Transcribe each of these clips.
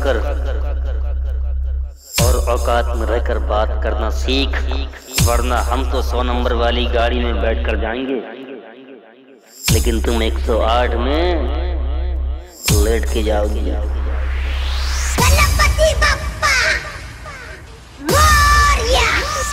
कर और औकात में रहकर बात करना सीख, वरना हम तो 100 नंबर वाली गाड़ी में बैठकर जाएंगे, लेकिन तुम 108 में लेट के जाओगी। गणपति बप्पा मोरया।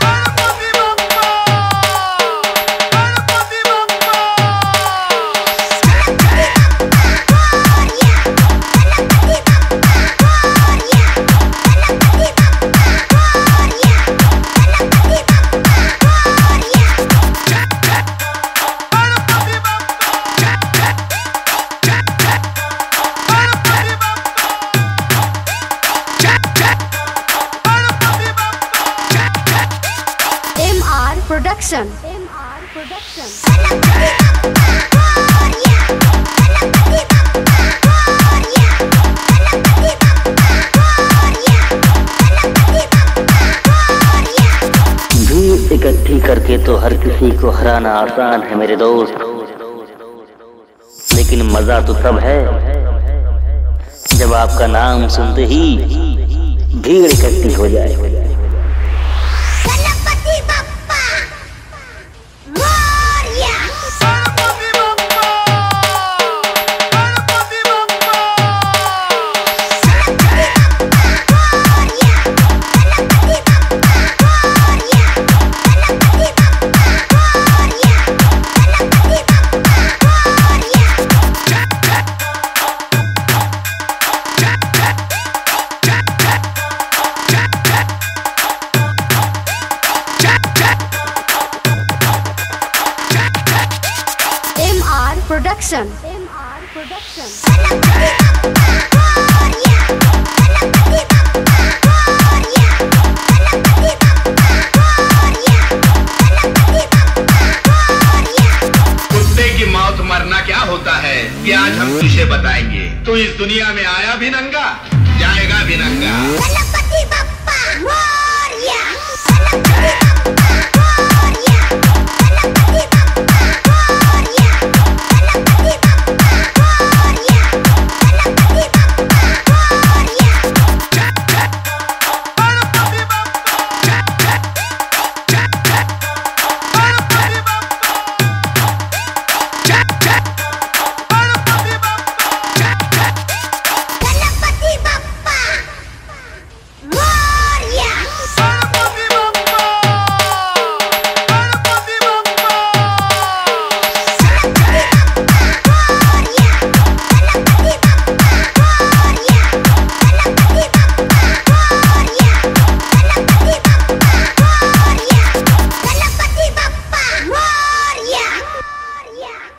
Production. भीड़ इकट्ठी करके तो हर किसी को हराना आसान है मेरे दोस्त, लेकिन मजा तो तब है जब आपका नाम सुनते ही भीड़ इकट्ठी हो जाए। MR Production.